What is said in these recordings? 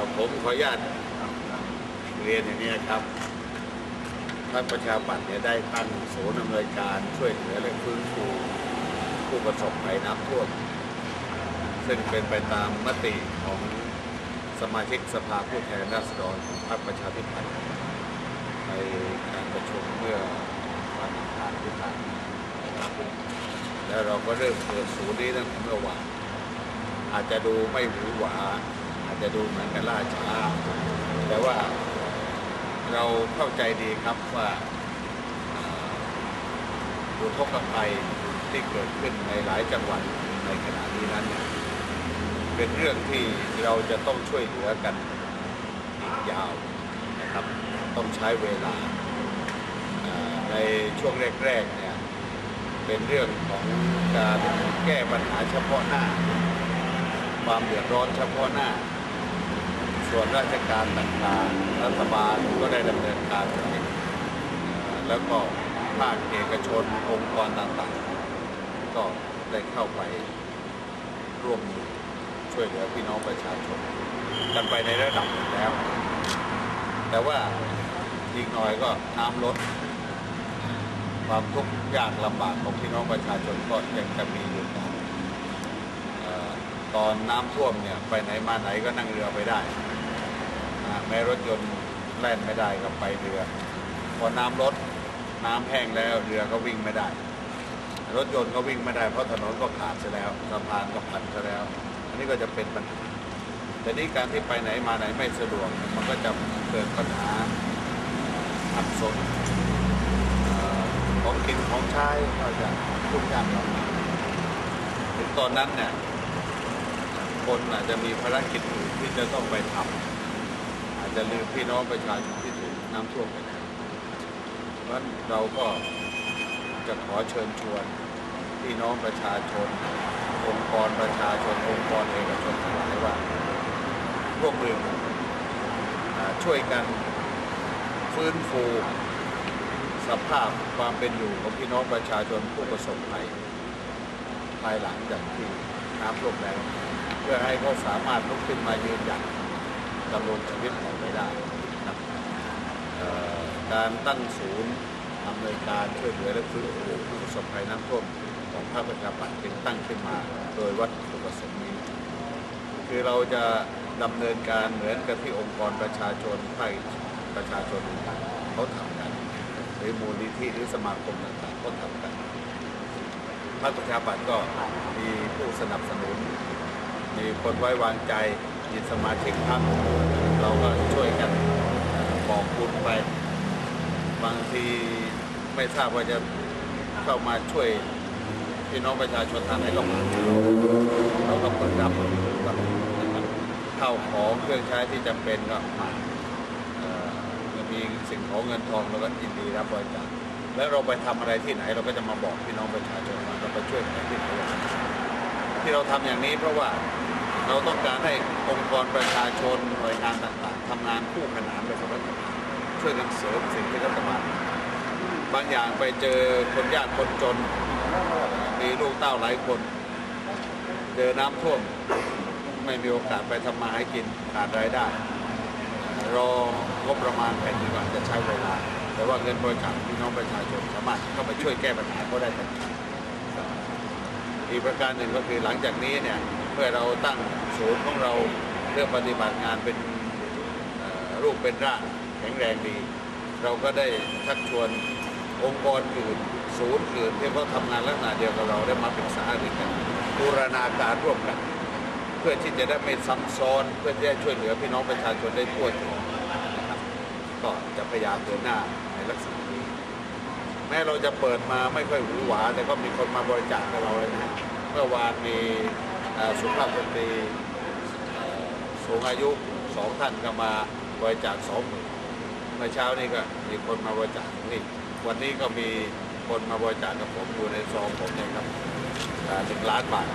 ผมขออนุญาตเรียนอย่างนี้ครับพรรคประชาปัตย์ได้ตั้งศูนย์อำนวยการช่วยเหลือและฟื้นฟูผู้ประสบภัยน้ำท่วมซึ่งเป็นไปตามมติของสมาชิกสภาผู้แทนราษฎรของพรรคประชาธิปัตย์ในการประชุมเมื่อวันอังคารที่ผ่านมาแล้วเราก็เริ่มเปิดศูนย์นี้ตั้งแต่เมื่อวานอาจจะดูไม่หวือหวาอาจจะดูเหมือนกันล่าช้าแต่ว่าเราเข้าใจดีครับว่าอุทกภัยที่เกิดขึ้นในหลายจังหวัดในขณะนี้นั้นเป็นเรื่องที่เราจะต้องช่วยเหลือกันอีกยาวนะครับต้องใช้เวลาในช่วงแรกๆเนี่ยเป็นเรื่องของการแก้ปัญหาเฉพาะหน้าความเดือดร้อนเฉพาะหน้าส่วนราชการต่างๆรัฐบาลก็ได้ดำเนินการแล้วก็ภาคเอกชนองค์กรต่างๆก็ได้เข้าไปร่วมช่วยเหลือพี่น้องประชาชนกันไปในระดับหนึ่งแล้วแต่ว่าอีกหน่อยก็น้ำลดความทุกข์ยากลำบากของพี่น้องประชาชนก็ยังจะมีอยู่ต่อตอนน้ำท่วมเนี่ยไปไหนมาไหนก็นั่งเรือไปได้แม้รถยนต์แล่นไม่ได้ก็ไปเรือพอน้ำลดน้ำแห้งแล้วเรือก็วิ่งไม่ได้รถยนต์ก็วิ่งไม่ได้เพราะถนนก็ขาดซะแล้วสะพานก็พังซะแล้วอันนี้ก็จะเป็นปัญหาแต่นี้การที่ไปไหนมาไหนไม่สะดวกมันก็จะเกิดปัญหาขัดสนของกินของใช้ก็จะทุกอย่างลำบากถึงตอนนั้นเนี่ยคนอาจจะมีภารกิจอื่นที่จะต้องไปทำอาจจะลืมพี่น้องประชาชนที่ถูกน้ำท่วมไปแล้วเพราะฉะนั้นเราก็จะขอเชิญชวนพี่น้องประชาชนองค์กรประชาชนองค์กรเอกชนทั้งหลายว่าร่วมมือช่วยกันฟื้นฟูสภาพความเป็นอยู่ของพี่น้องประชาชนผู้ประสบภัยภายหลังจากที่น้ำท่วมแล้วเพื่อให้เขาสามารถลุกขึ้นมายืนหยัดดำรงชีวิตต่อไปได้ครับการตั้งศูนย์อำนวยการช่วยเหลือและฟื้นฟูผู้ประสบภัยน้ำท่วมของพรรคประชาปัตย์เป็นตั้งขึ้นมาโดยวัตถุประสงค์นี้คือเราจะดำเนินการเหมือนกับที่องค์กรประชาชนภาคประชาชนต่างๆเขาทำกันหรือมูลนิธิหรือสมาคมต่างๆก็ทำกันพรรคประชาปัตย์ก็มีผู้สนับสนุนมีคนไว้วางใจมีสมาชิกพรรคเราก็ช่วยกันบอกบุญไปบางทีไม่ทราบว่าจะเข้ามาช่วยพี่น้องประชาชนทางไหนก็มาเราก็เปิดรับเข้าของเครื่องใช้ที่จำเป็นก็มามีสิ่งของเงินทองเราก็ยินดีรับบริจาคแล้วเราไปทำอะไรที่ไหนเราก็จะมาบอกพี่น้องประชาชนว่าเราไปช่วยกันที่เราทำอย่างนี้เพราะว่าเราต้องการให้องค์กรประชาชนหน่วยงานต่างๆทำงานคู่ขนานไปกับรัฐบาลช่วยกันเสริมสิ่งที่รัฐบาลบางอย่างไปเจอคนยากคนจนมีลูกเต้าหลายคนเจอน้ำท่วมไม่มีโอกาสไปทำมาหากินขาดรายได้รองบประมาณแผ่นดินอาจจะใช้เวลาแต่ว่าเงินบริจาคพี่น้องประชาชนสามารถเข้ามาช่วยแก้ปัญหาเขาได้ทันทีอีกประการหนึ่งก็คือหลังจากนี้เนี่ยเมื่อเราตั้งศูนย์ของเราเรื่องปฏิบัติงานเป็นรูปเป็นร่างแข็งแรงดีเราก็ได้ชักชวนองค์กรอื่นศูนย์อื่นที่เขาทำงานลักษณะเดียวกับเราได้มาปรึกษาด้วยกันบูรณาการร่วมกันเพื่อที่จะได้ไม่ซ้ำซ้อนเพื่อที่จะช่วยเหลือพี่น้องประชาชนได้ทั่วถึงนะครับก็จะพยายามเดินหน้าในลักษณะนี้แม้เราจะเปิดมาไม่ค่อยหวือหวาแต่ก็มีคนมาบริจาคกับเราเลยนะเมื่อวานมีสุภาพสตรีสูงอายุ2 ท่านก็มาบริจาค20,000เมื่อเช้านี้ก็มีคนมาบริจาคนี่วันนี้ก็มีคนมาบริจาคกับผมอยู่ในซองผมเนี่ยครับ1 ล้านบาท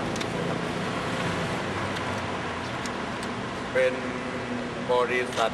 เป็นบริษัท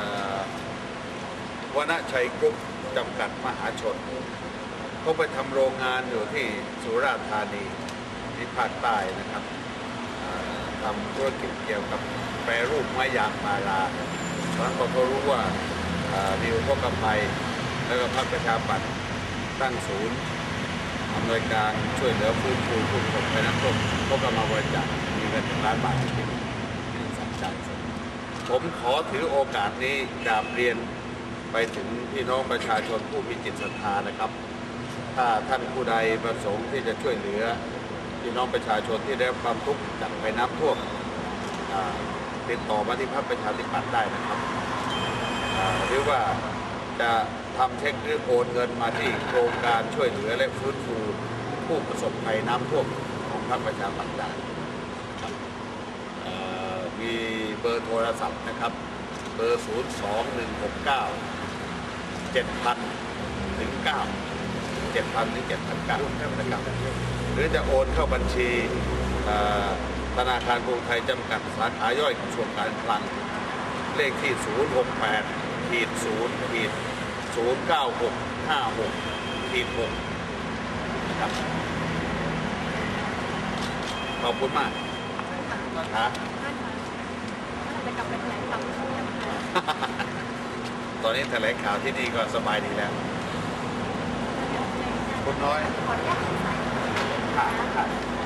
วณชัยกรุ๊ปจำกัดมหาชนเขาไปทำโรงงานอยู่ที่สุราษฎร์ธานีที่ภาคใต้นะครับทำธุรกิจเกี่ยวกับแปรรูปไม้ยางพาราเพราะฉะนั้นพอเขารู้ว่ามีอุทกภัยแล้วก็พรรคประชาปัตย์ตั้งศูนย์อำนวยการช่วยเหลือฟื้นฟูผู้ประสบภัยน้ำท่วมก็กำมาบริจาคมีเงิน1 ล้านบาทที่สัญจรผมขอถือโอกาสนี้กราบเรียนไปถึงพี่น้องประชาชนผู้มีจิตศรัทธานะครับ ถ้าท่านผู้ใดประสงค์ที่จะช่วยเหลือพี่น้องประชาชนที่ได้รับความทุกข์จากภัยน้ำท่วมติดต่อมาที่พรรคประชาธิปัตย์ได้นะครับหรือว่าจะทำเช็คหรือโอนเงินมาที่โครงการช่วยเหลือและฟื้นฟูผู้ประสบภัยน้ำท่วมของพรรคประชาธิปัตย์ได้มีเบอร์โทรศัพท์นะครับเบอร์ 02169 7,000 ถึง 9 7,000 ถึง 7,900 นะครับหรือจะโอนเข้าบัญชีธนาคารกรุงไทยจำกัดสาขาย่อยกระทรวงการคลังเลขที่ 068-0-09656-6 นะครับขอบคุณมากนะจะกลับไปแถลงข่าวตอนนี้แถลงข่าวที่นี่ก็สบายดีแล้วคุณน้อยขออนุญาตสายค่ะ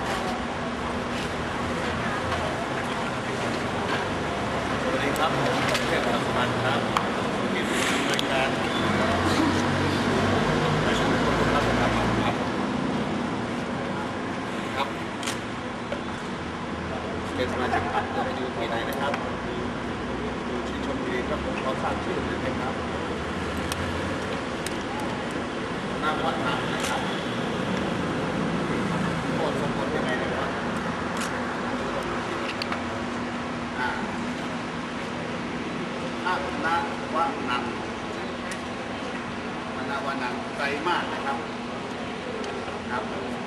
สวัสดีครับผมเทพสมันครับที่ผู้ดำเนินการประชุมคนรับครับเป็นสมาชิกพรรคจะไปอยู่ที่ไหนนะครับอยู่ที่ชลบุรีครับผมขอทราบชื่อหน่อยนะครับนามวัฒน์นะครับโคตรสมบูรณ์ยังไงนะครับนาวะนันไกลมากนะครับครับ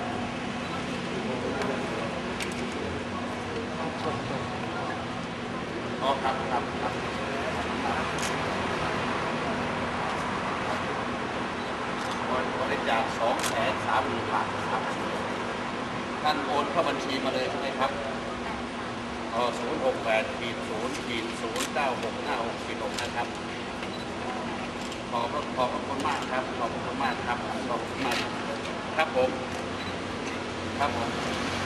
อ๋อครับบริจาค230,000 บาทครับท่านโอนเข้าบัญชีมาเลยใช่ไหมครับ068-0-09656-6นะครับขอบพระคุณมากครับขอบพระคุณมากครับขอบคุณมากครับผม